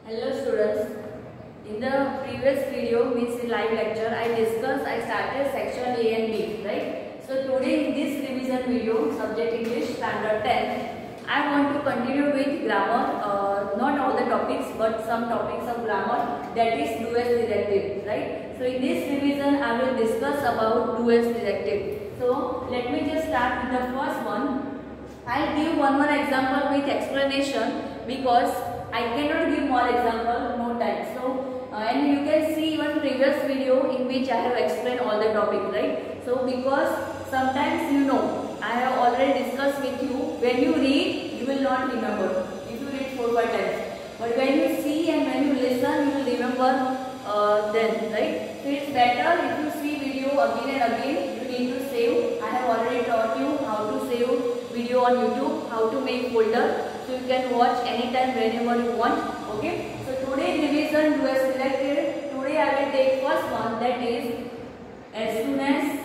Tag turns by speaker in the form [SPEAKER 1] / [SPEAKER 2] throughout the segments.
[SPEAKER 1] Hello students, in the previous video means live lecture I started section A and B, right? So today in this revision video subject English standard 10 I want to continue with grammar, not all the topics but some topics of grammar, that is do-as directive, right? So in this revision I will discuss about do-as directive. So let me just start with the first one. I'll give one more example with explanation because I cannot give more example, no time. So and you can see even previous video in which I have explained all the topic, right? So because sometimes I have already discussed with you, when you read you will not remember if you read 4-5 times, but when you see and when you listen you will remember then, right? So it's better if you see video again and again. You need to save. I have already taught you how to save video on YouTube, how to make folder, so you can watch anytime whenever you want. Okay, so today revision do as selected. Today I will take first one, that is as soon as,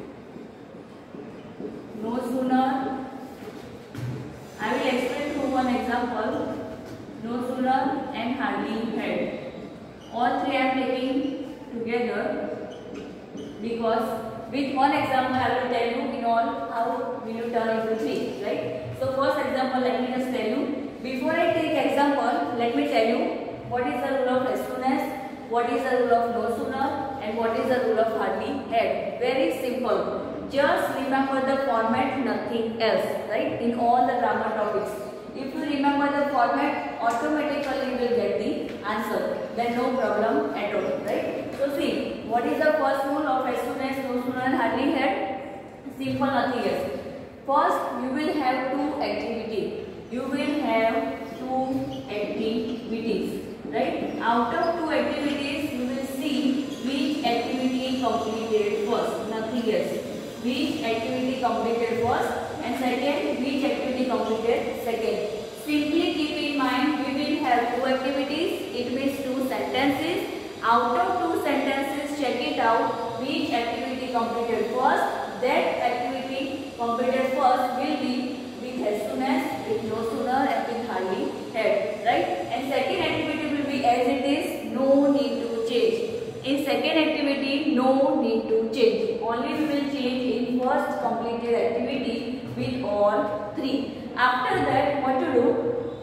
[SPEAKER 1] no sooner. I will explain through one example, no sooner and hardly had. All three I am taking together because with one example I will tell you in all how will you turn into three, right? So first example, let me just tell you. Before I take example, let me tell you what is the rule of as soon as, what is the rule of no sooner, and what is the rule of hardly had. Very simple. Just remember the format, nothing else, right? In all the grammar topics. If you remember the format, automatically you will get the answer. Then no problem at all, right? So see, what is the first rule of as soon as, no sooner and hardly had? Simple, nothing else. First, you will have two activities. You will have two activities, right? Out of two activities, you will see which activity completed first, nothing else. Which activity completed first, and second, which activity completed second. Simply keep in mind, we will have two activities. It means two sentences. Out of two sentences, check it out which activity completed first. That activity completed first will be with as soon as, with no sooner, and with hardly had, right? And second activity will be as it is, no need to change. In second activity, no need to change. Only we will change in first completed activity with all three. After that, what to do?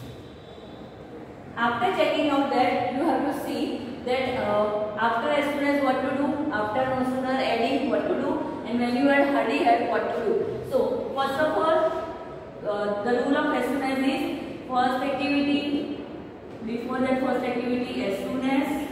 [SPEAKER 1] After checking out that, you have to see that after as soon as what to do, after no sooner adding what to do, and when you add hardly had what to do. So first of all, the rule of as soon as is first activity, before that first activity as soon as,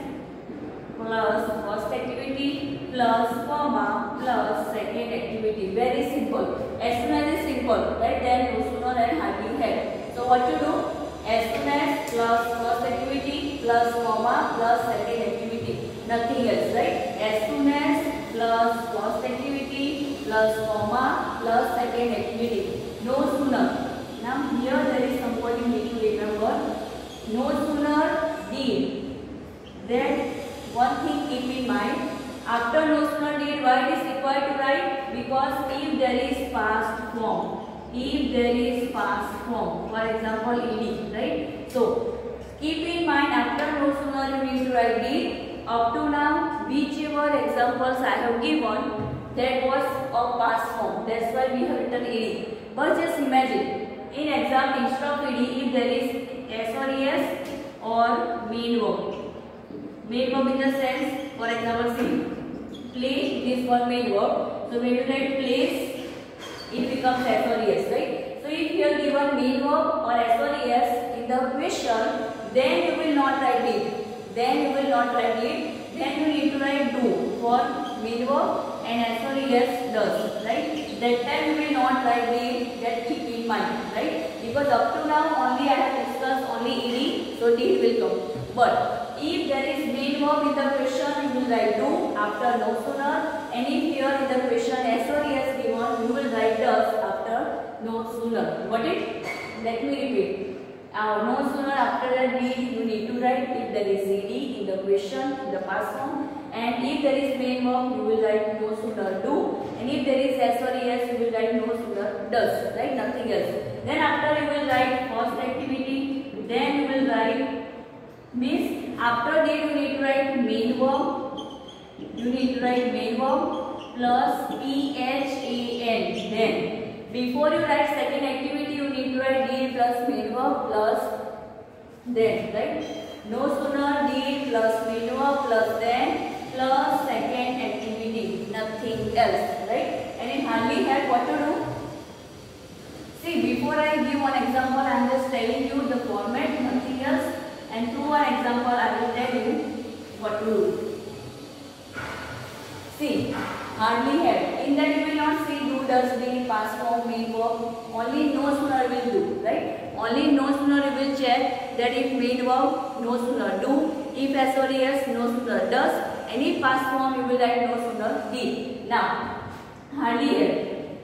[SPEAKER 1] plus first activity plus comma plus second activity. Very simple. As soon as is simple, right? Then no sooner and hardly had. So what to do? As soon as plus first activity plus comma plus second activity. Nothing else, right? As soon as plus first activity plus comma plus second activity. No sooner. Now here there is something you need to remember. No sooner did. Then one thing keep in mind, after no sooner did, why it is required to write? Because if there is past form, if there is past form, for example ed, right? So keep in mind, after no sooner you need to write did. Up to now, whichever examples I have given, that was of past form. That's why we have written ed. But just imagine, in exam instead of ed, if there is s or es or main verb. Main verb in the sense, for example, see, play, this one main verb. So when you write place, it becomes s or es, right? So if you are given main verb or s or es in the question, then you will not write it. Then you will not write it. Then you need to write do for main verb and s or es does, right? That time you will not write it. That keep in mind, right? Because up to now only I have discussed only ed, so did will come. But if there is main verb in the question, you will write do after no sooner, and if here in the question s or es given, you will write does after no sooner. Got it? Let me repeat. No sooner after the did, you need to write if there is ed in the question, in the past form, and if there is main verb, you will write no sooner do, and if there is s or es, you will write no sooner does, right? Nothing else. Then after you will write first activity, then you will write Means after did you need to write main verb. You need to write main verb plus PHAN. Then before you write second activity, you need to write did plus main verb plus then, right? No sooner did plus main verb plus then plus second activity, nothing else, right? And in hardly had what to do? See, before I give one example, I am just telling you the format, nothing else. And through one example, I will tell you what to do. See, hardly had. In that you will not see do, does, did, past form, main verb. Only no sooner will do, right? Only no sooner you will check that if main verb, no sooner do. If SODS, no sooner does. And if past form, you will write no sooner did. Now, hardly had.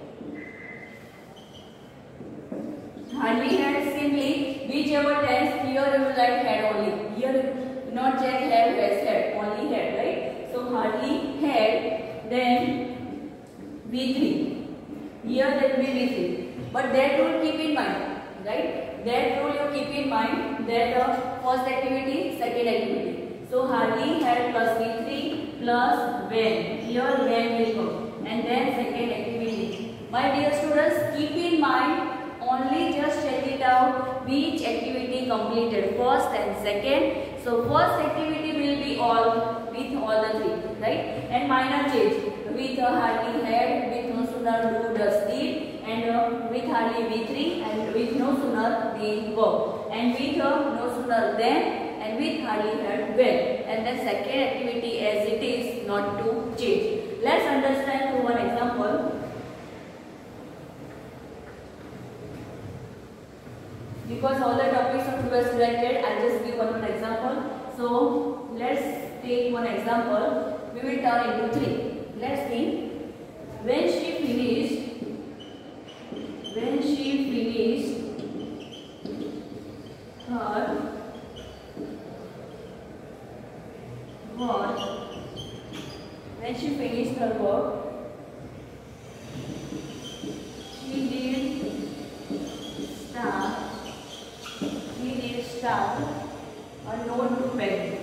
[SPEAKER 1] Hardly had simply whichever tense, here you will write had only. Here not check have, has, had, only had, right? So hardly had, then V3. Here that will be V3. But that rule keep in mind, right? That rule you keep in mind that first activity, second activity. So hardly had plus V3 plus when. Here when will come. And then second activity. My dear students, keep in mind. Only just check it out which activity completed first and second. So first activity will be all with all the three, right? And minor change with hardly had, with no sooner do, does, did, and with hardly V3 and with no sooner the verb, and with no sooner then, and with hardly had when. And the second activity as it is, not to change. Let's understand through one example. Because all the topics are towards related, I'll just give one example. So let's take one example. We will turn into 3. Let's see. When she finished her work, when she finished her work, she did start a note to pen.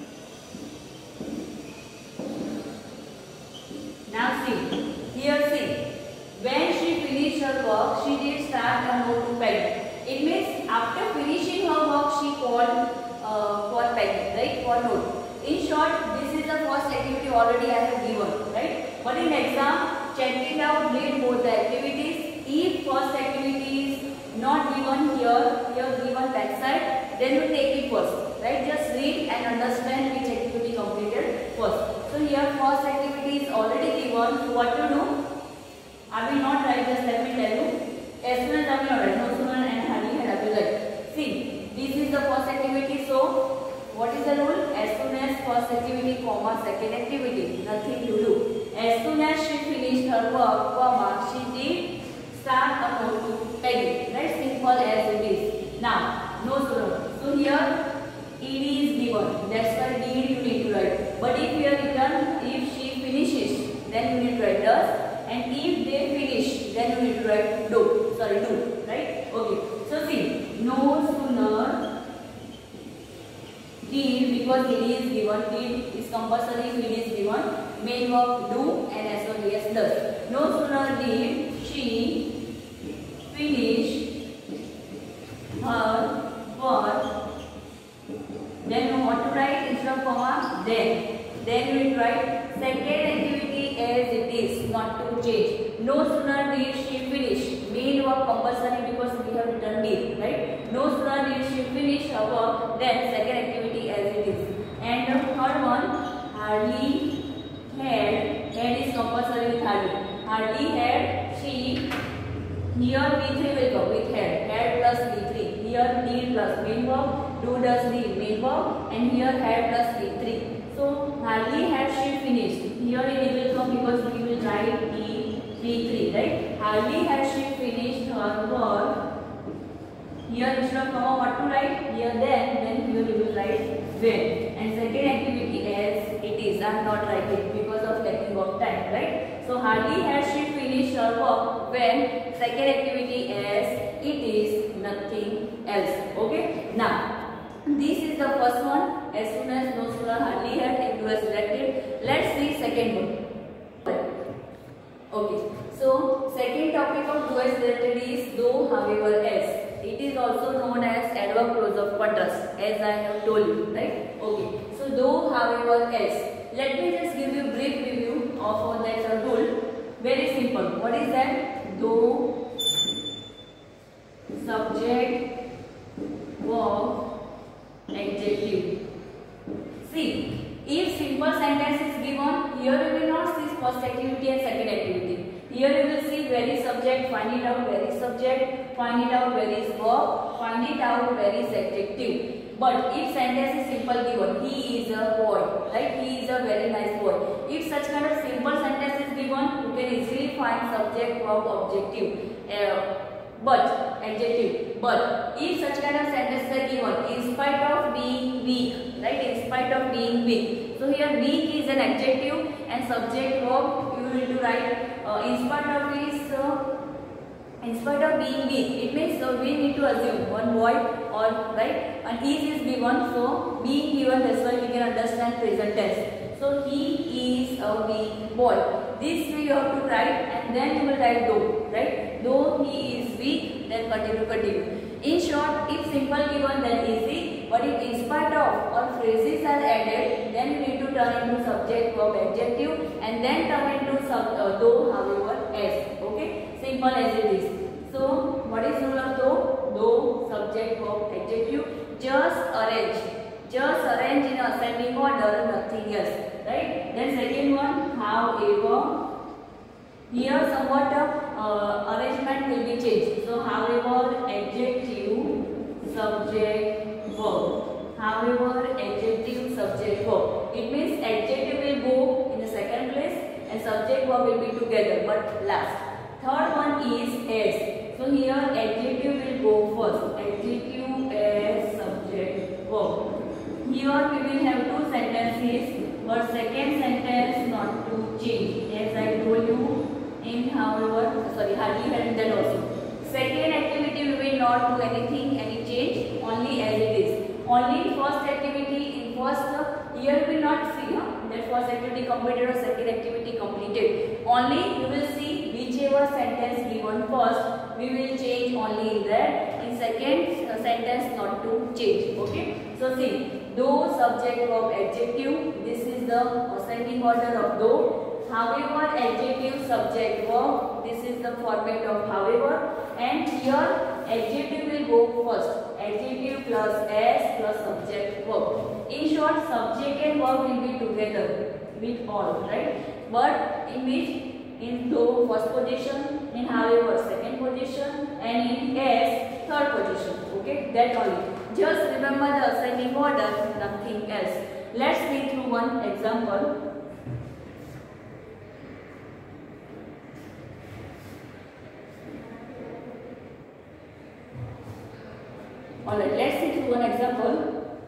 [SPEAKER 1] Now see, here see, when she finished her work, she did start a note to pen. It means after finishing her work, she called for pen, right, for note. In short, this is the first activity already I have given, right? But in exam, check it out, read both the activities. If first activity is not given here given backside, then you take it first, right? Just read and understand which activity completed first. So here first activity is already given. So what to do? I will not write, just let me tell you. As soon as I will not write, no sooner and hardly had I will write. See, this is the first activity. So what is the rule? As soon as first activity, comma, second activity, nothing to do. As soon as she finished her work, comma, she did start a note to Peggy, right? Simple as it is. Now, no sooner. So here ed is given. That's why did you need to write. But if you are written, if she finishes, then you need to write does. And if they finish, then you need to write do. Sorry, do. Right? Okay. So see, no sooner did, because ed is given, did is compulsory, ed is given. Main verb do and SODS does. No sooner did she finish her work, then what to write instead of comma? Then we write second activity as it is, not to change. No sooner did she finish. Main verb compulsory because we have written did, right? No sooner did she finish her work, then second activity as it is. And the third one, hardly had is compulsory with hardly. Hardly had she. Here V3 will come with had plus V3. Here did plus main verb, do does did main verb, and here had plus V3. So hardly had she finished. Here it will come because we will write V3, right? Hardly had she finished her work. Here instead of comma what to write? Here then here we will write when. And second activity as it is. I am not writing because of lacking of time, right? So hardly had she finished her work when. Second activity as it is, nothing else. Okay. Now this is is the first one. As soon as no sooner hardly had and you are selected. Let's see second one. Okay. So second topic of do as related is though, however, as. It is also known as adverb clause of contrast, as I have told you, right? Okay. So though, however, as. Let me just give you brief review of that rule. Very simple. What is that? Though, subject, verb, adjective. See, if simple sentence is given, here you will not see first activity and second activity. Here you will see where is subject, find it out where is subject, find it out where is verb, find it out where is adjective. But if sentence is simple given, he is a boy, right? He is a very nice boy. If such kind of simple sentence is given, you can easily find subject, verb, adjective. But if such kind of sentences are given, in spite of being weak, right? In spite of being weak. So here weak is an adjective and subject, verb you will to write in spite of being weak. It means we need to assume one boy or right, and is given. So being given, that's why we can understand present tense. So he is a weak boy. This way you have to write, and then you will write though, right? Though he is weak, then continue. In short, if simple given, then easy. But if in spite of or phrases are added, then you need to turn into subject, verb, adjective, and then turn into though, however, as. Okay, simple as it is. So what is rule of though? Though, subject, verb, adjective. Just arrange in ascending order, nothing else, right? Then second one, however. Here somewhat arrangement will be changed. So however, adjective, subject, verb. However, adjective, subject, verb. It means adjective will go in the second place and subject, verb will be together but last. Third one is as. So here adjective will go first. Adjective as subject, verb. Here we will have two sentences, but second sentence not to change, as I told you in hardly had that also. Second activity we will not do anything, any change, only as it is. Only first activity in first here we will not see that first activity completed or second activity completed. Only you will see whichever sentence given first, we will change only in that. In second sentence not to change. Okay. So see, though, subject, verb, adjective. This is the ascending order of though. However, adjective, subject, verb. This is the format of however. And here adjective will go first. Adjective plus as plus subject, verb. In short, subject and verb will be together with all, right? But in which? In though first position, in however second position, and in as third position. Okay, that only. Just remember the ascending order, nothing else. Let's read through one example. Alright, let's see through one example.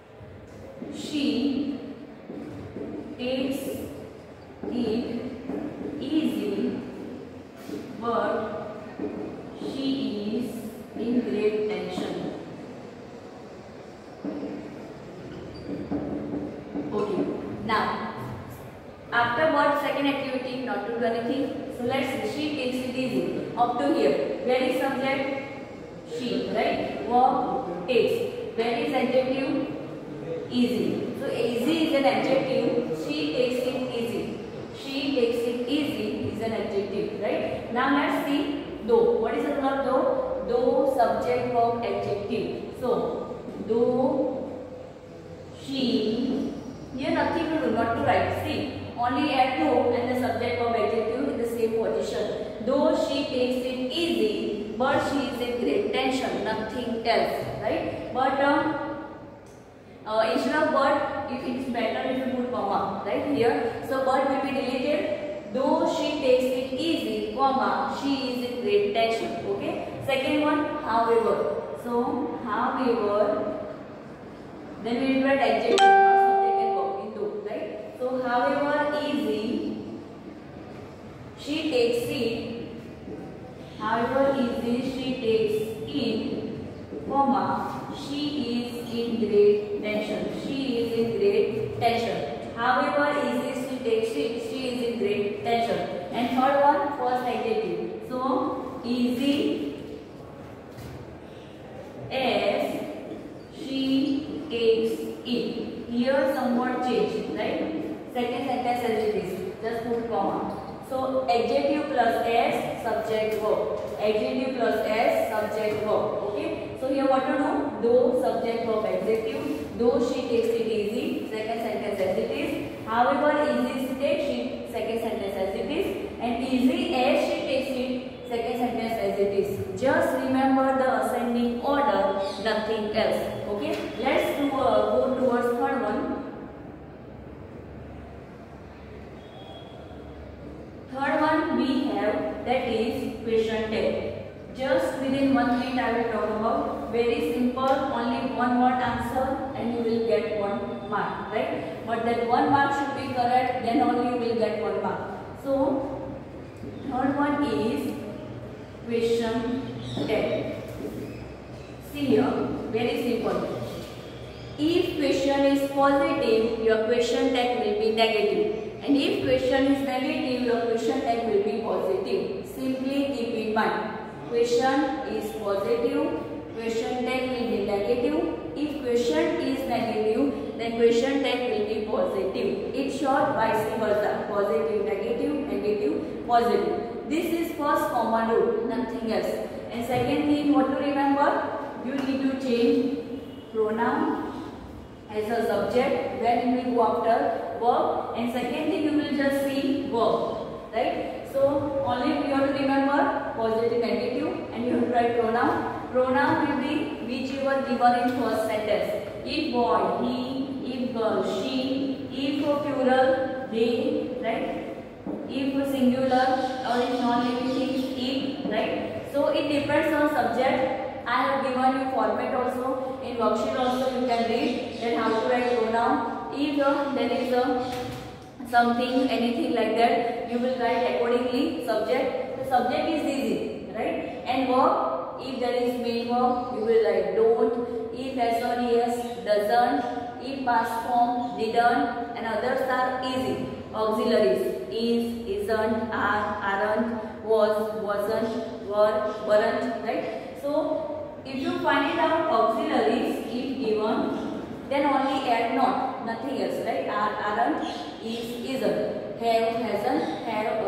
[SPEAKER 1] She takes it easy, but she is in great tension. Okay, now after what second activity, not to do anything. So let's see, she takes it easy. Up to here, where is subject? She, right? Verb takes. Where is adjective? Easy. So easy is an adjective. She takes it easy. She takes it easy is an adjective, right? Now let's see though. What is the rule of though? Though, subject, verb, adjective. So though she, here nothing to do, not to write. See, only add though and the subject, verb, adjective in the same position. Though she takes it easy, but she is in great tension, nothing else, right? But instead of but, it is better if you put comma, right here. So but will be deleted. Though she takes it easy, comma, she is in great tension. Okay. Second one, however. So however, then we will write adjective, not subject and verb into, right? So however easy, she takes it. However easy she takes it, comma, she is in great tension. However, easy she takes it, she is in great tension. And third one, first adjective. So easy as she takes it. Here some word change, right? Second sentence as it is. Just put comma. So adjective plus s, subject verb. Adjective plus s, subject verb. Okay. So here what to do? Though, subject verb adjective. Though she takes it easy. Second sentence as it is. However, easy she takes it. Second sentence as it is. And easy as she takes it. Second sentence as it is. Just remember the ascending order, nothing else. Okay. Let's go towards third one. Third one we have, that is question tag. Just within 1 minute I will talk about. Very simple, only one word answer and you will get 1 mark, right? But that 1 mark should be correct, then only you will get 1 mark. So third one is question tag. See here, very simple. If question is positive, your question tag will be negative. And if question is negative, your question tag will be positive. Simply keep in mind. Question is positive, question tag will be negative. If question is negative, then question tag will be positive. It's short, vice versa. Positive, negative, negative, positive. This is first common rule, nothing else. And second thing, what to remember? You need to change pronoun as a subject when you will go after verb, and second thing you will just see verb, right? So only you have to remember positive, negative, and you have to write pronoun. Pronoun will be whichever given in first sentence. If boy, he; if girl, she; if plural, they, right? If singular or if non-living things, it, right? So it depends on subject. I have given you format also. In worksheet also you can read that how to write pronoun. If there is something, anything like that, you will write accordingly. Subject. The subject is easy, right? And verb. If there is main verb, you will write don't. If yes or yes, doesn't. If past form, didn't, and others are easy. Auxiliaries is, isn't, are, aren't, was, wasn't, were, weren't, right? So if you find it out auxiliaries, if given, then only add not, nothing else, right? Are, aren't, is, isn't, have, hasn't, have,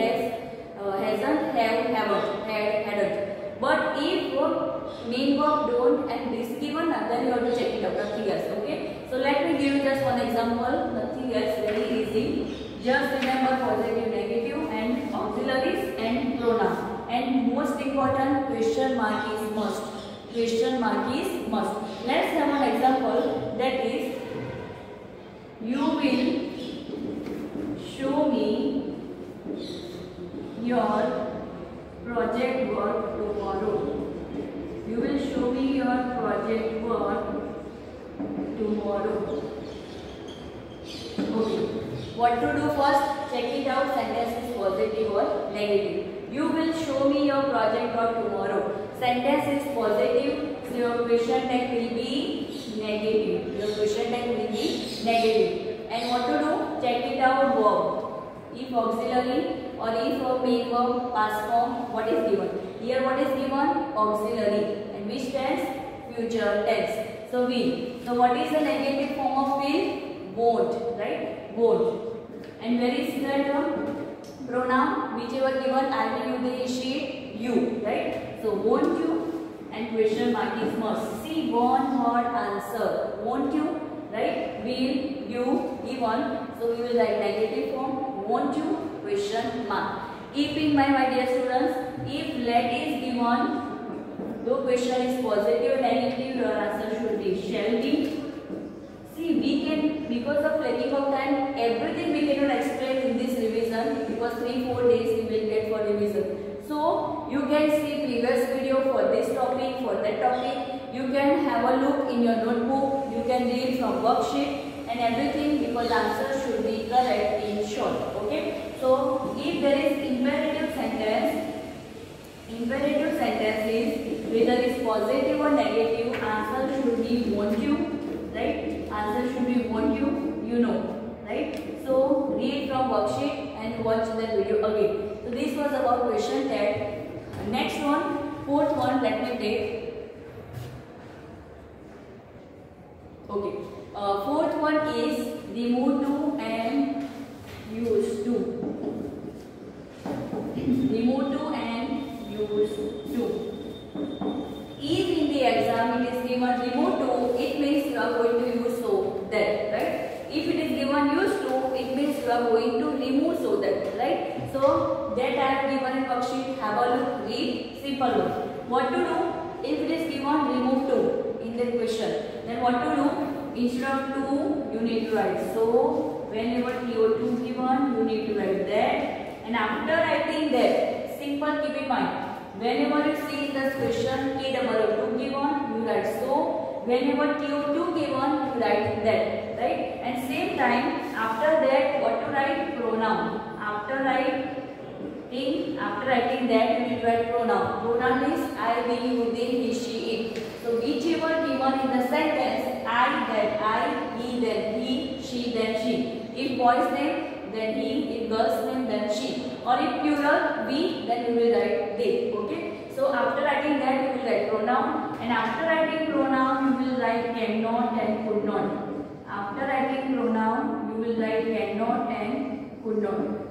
[SPEAKER 1] hasn't, have, haven't, had, hadn't. But if main verb don't and this given, then you have to check it out, nothing else, okay? So let me give you just one example, nothing else, very easy. Just remember positive, negative and auxiliaries and pronoun. And most important, question mark is must. Question mark is must. Let's have an example, that is, you will show me your project work tomorrow. You will show me your project work tomorrow. Okay. What to do first? Check it out. Sentence is positive or negative. You will show me your project work tomorrow. Sentence is positive, so your question tag will be negative. Your question tag will be negative. And what to do? Check it out. Verb. If auxiliary or if a main verb, past form, what is given? Here what is given? Auxiliary. And which tense? Future tense. So will. So what is the negative form of will? Won't. Right? Won't. And where is that pronoun? Whichever given, I will use the she, you. Right? So won't you? And question mark is must. See, one word answer. Won't you? Right? Will you given? So we will write negative form. Won't you? Question mark. Keep in mind, my dear students, if let is given, though question is positive or negative, your answer should be shall be. See, we can, because of lacking of time, everything we cannot explain in this revision because 3-4 days we will get for revision. So you can see previous video for this topic, for that topic. You can have a look in your notebook. You can read from worksheet and everything because answer should be correct in short. Okay. So if there is imperative sentence is whether it's positive or negative, answer should be won't you, right? Answer should be won't you. you know, right? So read from worksheet and watch the video again. So this was about question 10. Next one, fourth one, let me take. Okay, fourth one is remove to and use to. Remove to and use to. If in the exam it is given remove to, it means you are going to use so that, right? If it is given use to, it means you are going to remove so that, right? So that I have given in worksheet. Have a look, read, simple one. What to do? If it is given remove to in the question, then what to do? Instead of to, you need to write. So whenever TO2 given, you need to write that. And after writing that, simple, keep in mind, whenever you see in this question TO2 given, you write so. Whenever TO2 given, you write that, right? And same time, after that, what to write? Pronoun. After writing that, you will write pronoun. Pronoun is I, we, you, they, he, she, it. So whichever given in the sentence, I, then I, he, then he, she, then she. If boy's name, then he. If girl's name, then she. Or if plural, we, then you will write they. Okay. So after writing that, you will write pronoun. And after writing pronoun, you will write cannot and could not. After writing pronoun, you will write cannot and could not.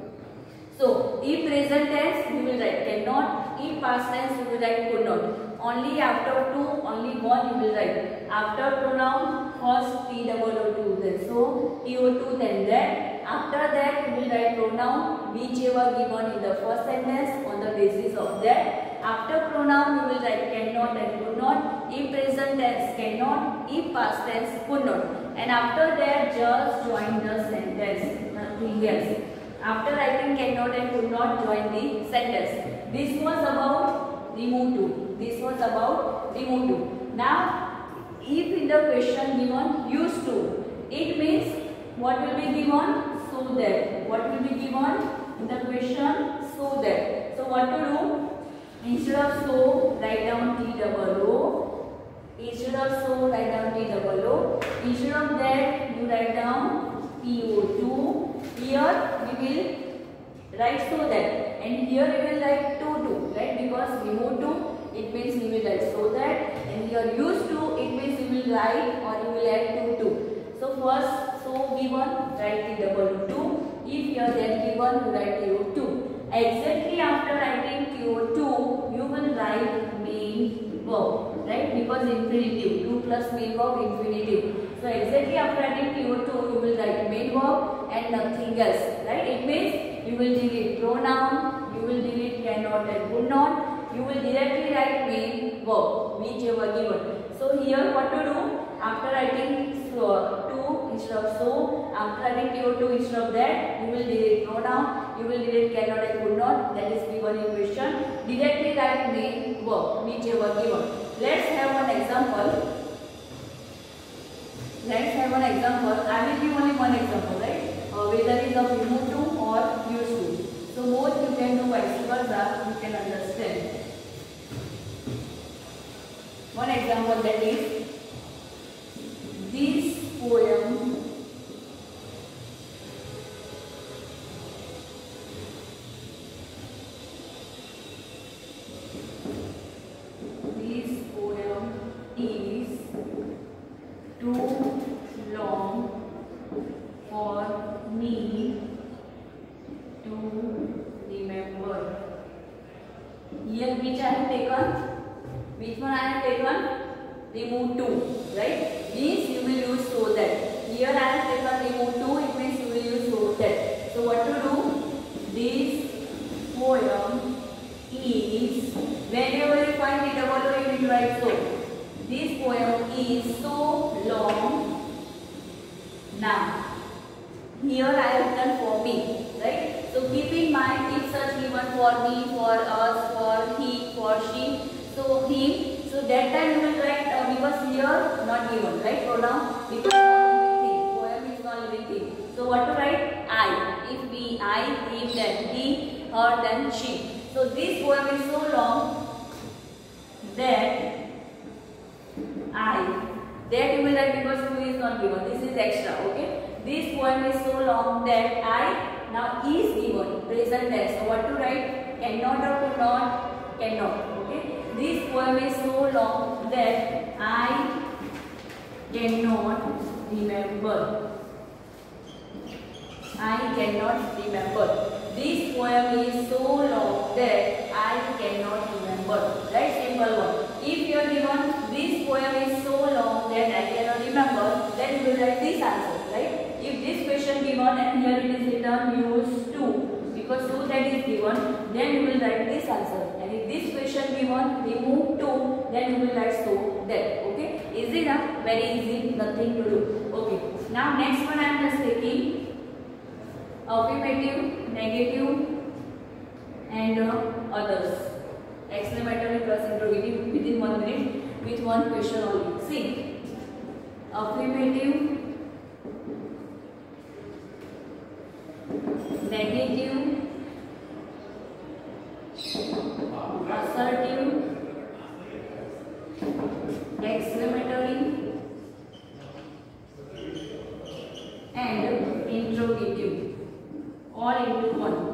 [SPEAKER 1] So, if present tense, you will write cannot. If past tense, you will write could not. Only after two, only one you will write. After pronoun, first TOO2, then so TO2, then that. After that, you will write pronoun, whichever given in the first sentence on the basis of that. After pronoun, you will write cannot and could not. If present tense, cannot. If past tense, could not. And after that, just join the sentence, nothing else. After writing cannot and could not, join the sentence. This was about remove to. This was about remove to. Now, if in the question given used to, it means what will be given? So that. What will be given in the question? So that. So what to do? Instead of so, write down TOO. Instead of so, write down TOO. Instead of that, you write down TO2. Here we will write so that, and here we will write to, right? Because remove to, it means we will write so that, and here used to, it means you will write or you will add to. So first, so given, write TOO2. If here then given, you write TO2. Exactly after writing TO2, you will write main verb, right? Because infinitive, 2 plus main verb, infinitive. So exactly after writing TO2, you will write main verb and nothing else, right? It means you will delete pronoun, you will delete cannot and could not, you will directly write main verb, whichever given. So here what to do? After writing to instead of so, after writing TO2 instead of that, you will delete pronoun, you will delete cannot and could not, that is given in question. Directly write main verb, whichever given. Let's have one example. Let's have one example. I will give only one example, right? Whether it is of remove to or use to. So both you can do vice versa, you can understand. One example, that is this poem is too long for me to remember. Here which I have taken? Which one I have taken? Remove to, right? Means you will use so that. Here I have taken remove to, it means you will use so that. So what to do? This poem is, whenever you find the double you will write so. This poem is so long now. Here I have done for me, right? So keep in mind, if such given for me, for us, for he, for she, so him. So that time you will write because here not given, right? Pronoun because not living thing. Poem is not living thing. So what to write? I. If we, I, him, then he, her, then she. So this poem is so long that I. That you will write because who is not given. This is extra, okay? this poem is so long that I, now is given, present tense. So what to write? Cannot or could not? Cannot. Okay. This poem is so long that I cannot remember. I cannot remember. This poem is so long that I cannot remember. Right? Simple one. If you are given this poem is so long that I cannot remember, then you will write this answer. Right? If this question given and here it is written use to, because to that is given, then you will write this answer. And if this question given remove to, then you will write so that. Okay? Easy enough? Very easy. Nothing to do. Okay. Now next one I am just taking affirmative, negative and others. Exclamatory plus interrogative within 1 minute with one question only. See, affirmative, negative, assertive, exclamatory and interrogative. All into one.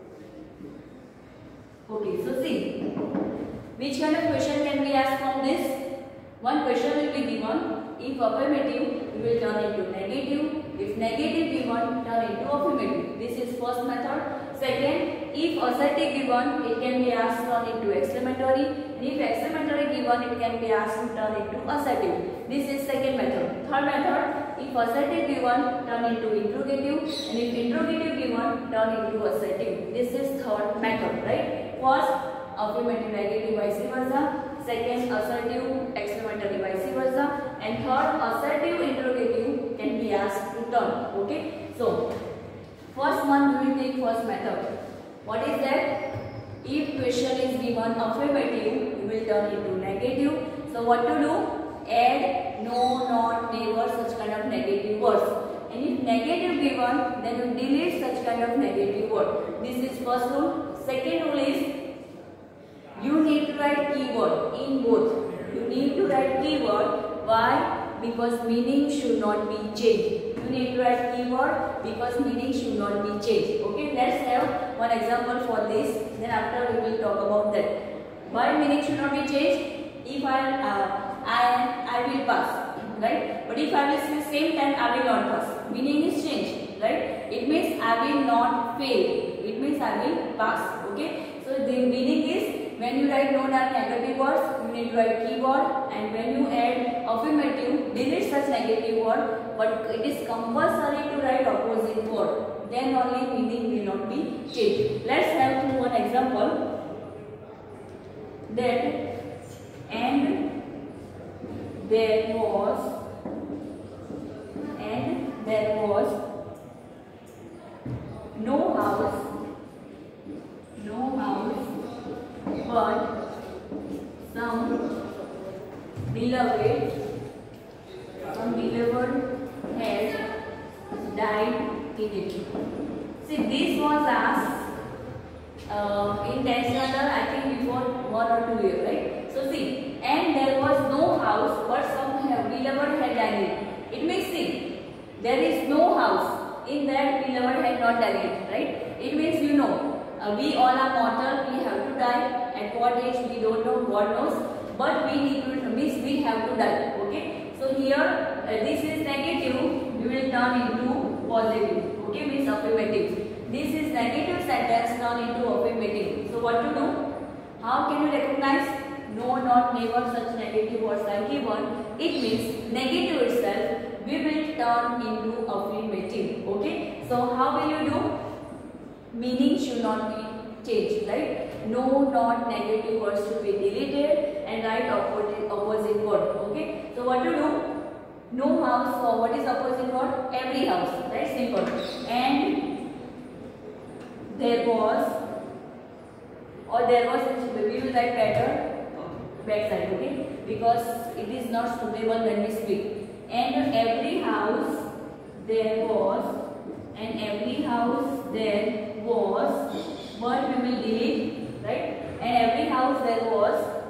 [SPEAKER 1] Okay, so see, which kind of question can be asked from this? One question will be given. If affirmative, you will turn into negative. If negative given, turn into affirmative. This is first method. Second, if assertive given, it can be asked turn into exclamatory. And if exclamatory given, it can be asked to turn into assertive. This is second method. Third method, if assertive given, turn into interrogative. And if interrogative given, turn into assertive. This is third method, right? First, affirmative, negative, vice versa. Second, assertive, exclamatory, vice versa. And third, assertive, interrogative can be asked to turn. Okay. So, first one we will take first method. What is that? If question is given affirmative, you will turn into negative. So, what to do? Add no, not, never, such kind of negative words. And if negative given, then you delete such kind of negative word. This is first rule. Second rule is you need to write keyword in both. You need to write keyword. Why? Because meaning should not be changed. You need to write keyword because meaning should not be changed. Okay, let's have one example for this. Then after we will talk about that. Why meaning should not be changed? If I will pass, right? But if I will say same time I will not pass, meaning is changed, right? It means I will not fail. It means I will pass. Okay. So the meaning is when you write no not negative words, you need to write keyword, and when you add affirmative, delete such negative word. But it is compulsory to write opposite word. Then only meaning will not be changed. Let's have one example. That and there was no house, but some beloved had died in it. See, this was asked in 10th standard, I think before 1 or 2 years, right? So see, and there was no house, but some beloved had died in it. It means, see, there is no house in that beloved had not died in it, right? It means, you know, we all are mortal, we have to die. At what age we don't know, God knows. But we need to, means we have to die. Okay. So here, this is negative, we will turn into positive. Okay, means affirmative. This is negative sentence turn into affirmative. So what to do? How can you recognize? No, not, never, such negative words are given. It means negative itself we will turn into affirmative. Okay. So how will you do? Meaning should not be changed, right? No, not, negative words should be deleted and write opposite word. Okay. So what to do? No house. So what is opposite word? Every house. Right? Simple. And there was, or there was, we will write better backside. Okay. Because it is not suitable when we speak. And every house there was, and every house there was, but we will delete, right? And every house there was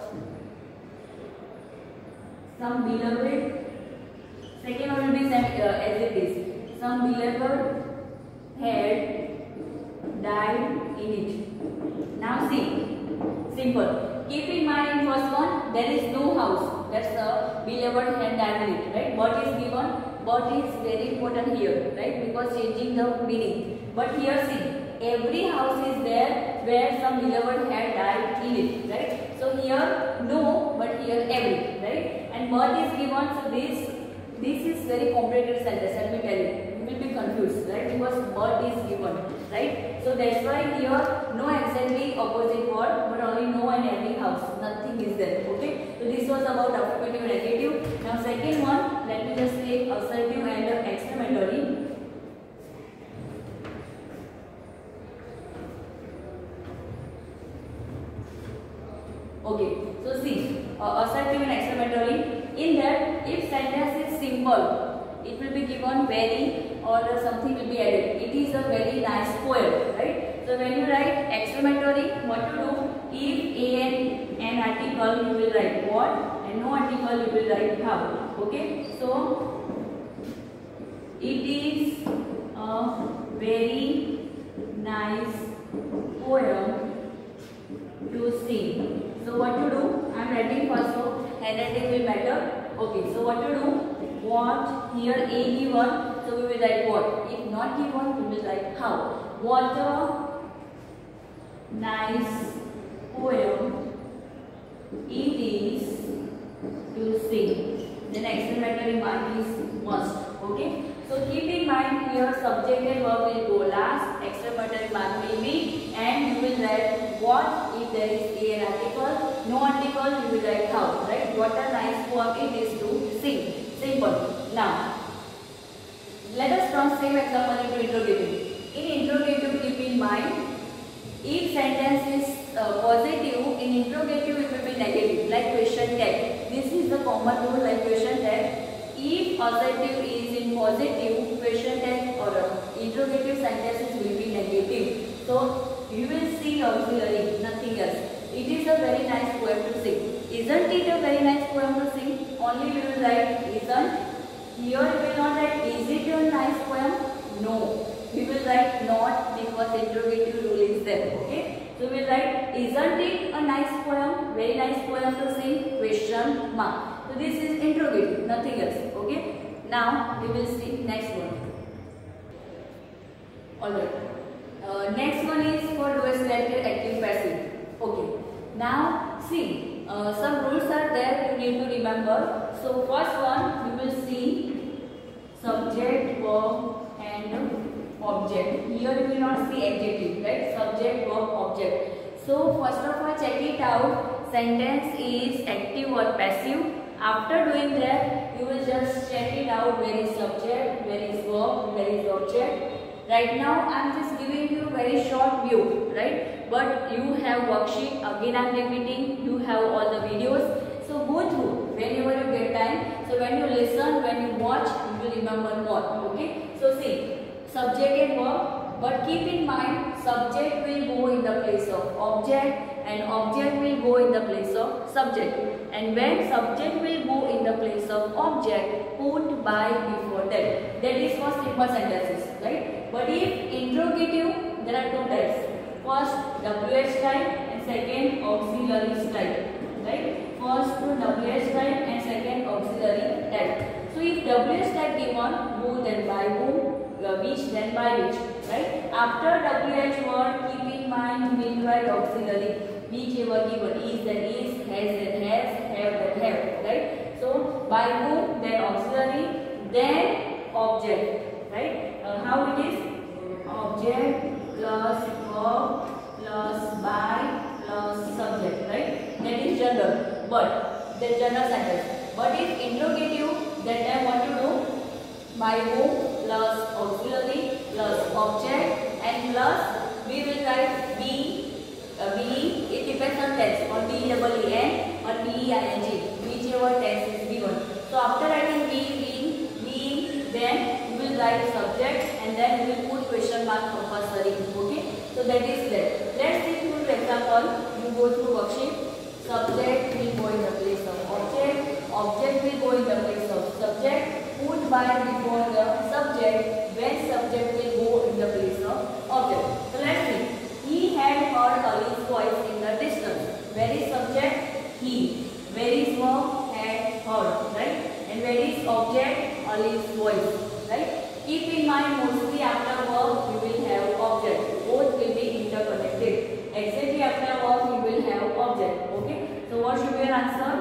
[SPEAKER 1] some beloved. Second one will be as it is. Some some beloved had died in it. Now see, simple. Keep in mind in first one, there is no house. That's the beloved had died in it, right? But is given. But is very important here, right? Because changing the meaning. But here see, every house is there where some beloved had died in it, right? So here no, but here every, right? And but is given. So this is very complicated sentence. Let me tell you. You will be confused, right? Because but is given, right? So that's why here no exactly opposite word, but only no and every house. Nothing is there. Okay. So this was about affirmative and negative. Now second one, let me just take assertive and exclamatory. Okay. So see, assertive and exclamatory. In that, if sentence is simple, it will be given very or something will be added. It is a very nice poem, right? So when you write exclamatory, what to do? If an article, you will write what, and no article, you will write how. Okay? So it is a very nice poem to sing. So what to do? I am writing first, so handwriting will matter. Okay, so what to do? What, here A given, so we will write what. If not given, we will write how. What a nice poem it is to sing. Then exclamatory mark is must. Okay, so keep in mind here subject and verb will go last, exclamatory mark will be, and you will write what if there is an article, no article you will write how, right? What a nice poem it is to sing. Simple. Now, let us turn same example into interrogative. In interrogative, keep in mind, if sentence is positive, in interrogative it will be negative, like question tag. This is the common rule, like question tag. If assertive is in positive, question tag or interrogative sentences will be negative. So you will see auxiliary, nothing else. It is a very nice poem to sing. Isn't it a very nice poem to sing? Only we will write isn't. Here we will not write is it a nice poem? No. We will write not because interrogative rule is there. Okay. So we will write isn't it a nice poem? Very nice poem to sing? Question mark. So this is interrogative, nothing else. Okay. Now we will see next one. Alright. Next one is for dual selected active passive. Okay. Now see. Some rules are there you need to remember. So first one you will see subject, verb and object. Here you will not see adjective, right? Subject, verb, object. So first of all check it out. Sentence is active or passive. After doing that you will just check it out where is subject, where is verb, where is object. Right now I am just giving you very short view, right? But you have worksheet, again I am repeating, you have all the videos. So go through whenever you get time. So when you listen, when you watch, you will remember more. Okay? So see, subject and verb, but keep in mind subject will go in the place of object and object will go in the place of subject. And when subject will go in the place of object, put by before that. That is for simple sentences, right? But if interrogative, there are two types. First WH type and second auxiliary type, right? First WH type and second auxiliary type. So if WH type given, who then by whom, which then by which, right? After WH word, keep in mind will write auxiliary. Whichever given is then is, has then has, have then have, right? So by whom, then auxiliary, then object, right? How it is? Object plus verb plus by plus subject, right? That is general, but the general sentence. But if interrogative, that time what to do? By whom plus auxiliary plus object and plus we will write be. It depends on tense, on B-E-E-N or B-E-I-N-G, whichever tense is given. So after writing be, then we will write subject and then we will put question mark compulsory. Okay? So that is that. Let's take two example. You go through worksheet. Subject will go in the place of object. Object will go in the place of subject. Put by before the subject. When voice, right? Keep in mind, mostly after verb we will have object. Both will be interconnected. Exactly after verb we will have object. Okay. So what should be your answer?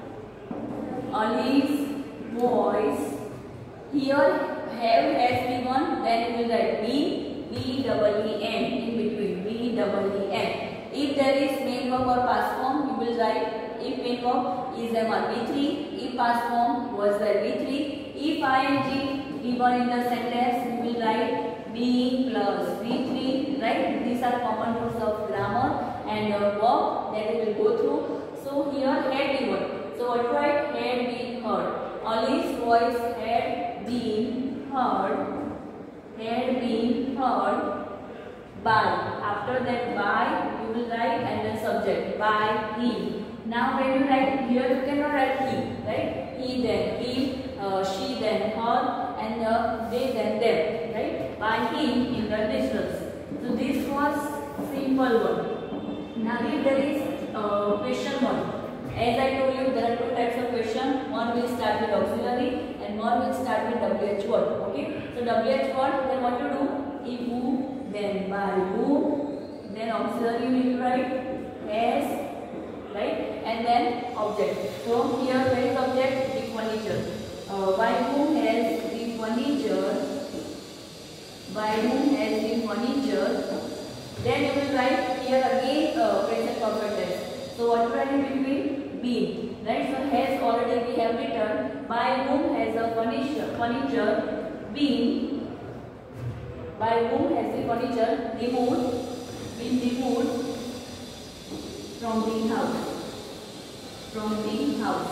[SPEAKER 1] Ali's voice. Here have has given, then you will write B-E-E-N in between. B-E-E-N. If there is main verb or past form, you will write. If main verb is V3, if past form was there V3, if ing given in the sentence, you will write be plus V3, right? These are common rules of grammar and verb that we will go through. So here had given. So what do I had been heard? Ali's voice had been heard. Had been heard by. After that by, you will write and then subject by him. Now when you write here, you cannot write he, right? He then he, she then her, and they then them, right? By him in the distance. So this was simple one. Now if there is question one, as I told you, there are two types of question. One will start with auxiliary and one will start with WH word. Okay? So WH word, then what to do? If who, then by who, then auxiliary will write as, right? And then object. So here where is object? The furniture. By whom has the furniture? By whom has the furniture? Then you will write here again present perfect tense. So what to write in between? Been, right? So has already we have written. By whom has the furniture been? By whom has the furniture been removed from the house? From the house.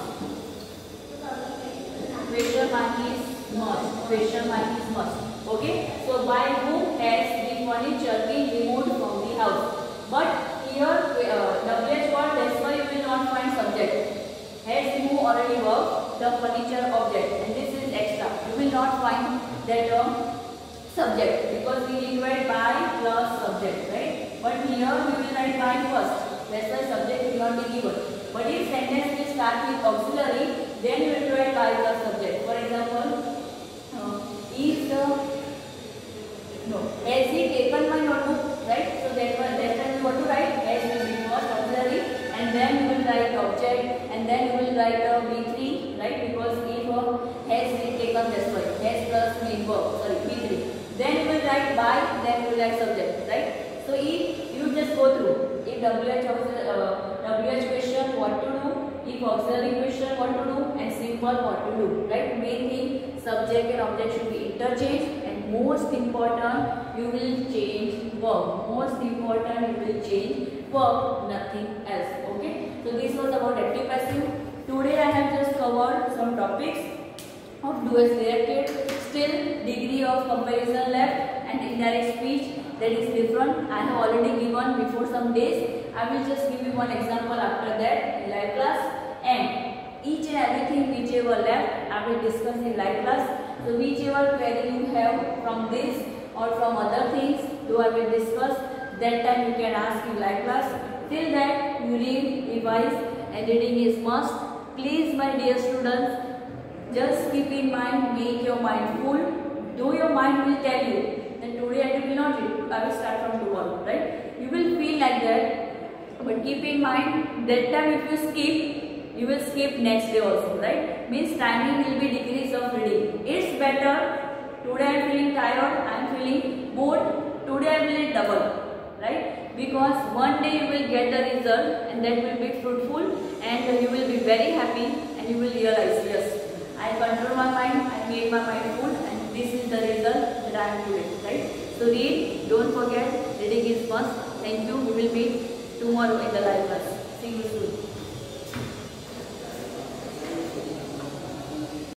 [SPEAKER 1] Question mark is must. Question mark is must. Okay. So by whom has the furniture been removed from the house? But here WH word, that's why you will not find subject. Has removed already verb, the furniture object, and this is extra. You will not find that subject because we require by plus subject, right? But here we will write by first. That's why subject will not be given. But if sentence will start with auxiliary, then you will write by plus subject. For example, has he taken my notebook, right? So that time what to write? Has will be first auxiliary, and then you will write object, and then you will write B3, right? Because if has been taken, that's why has plus main verb, sorry B3. Then you will write by, then you will write subject, right? So if you just go through, if WH question, what to do? If auxiliary question, what to do? And simple, what to do, right? Main thing, subject and object should be interchanged, and most important, you will change verb. Most important, you will change verb, nothing else. Okay? So this was about active passive. Today I have just covered some topics of do as directed. Still degree of comparison left and indirect speech, that is different. I have already given before some days. I will just give you one example after that in live class, and each and everything whichever left I will discuss in live class. So whichever query you have from this or from other things, though I will discuss, that time you can ask in live class. Till that you read, revise, and reading is must. Please my dear students, just keep in mind, make your mind full. Though your mind will tell you that today I will not read, I will start from tomorrow, right? You will feel like that, but keep in mind that time if you skip, you will skip next day also, right? Means timing will be decrease of reading. It's better, today I am feeling tired, I am feeling bored, today I will read double, right? Because one day you will get the result and that will be fruitful and you will be very happy and you will realize, yes, I control my mind, I made my mind full, and this is the result that I am doing, right? So read, don't forget, reading is must. Thank you. We will meet tomorrow in the live class. See you soon.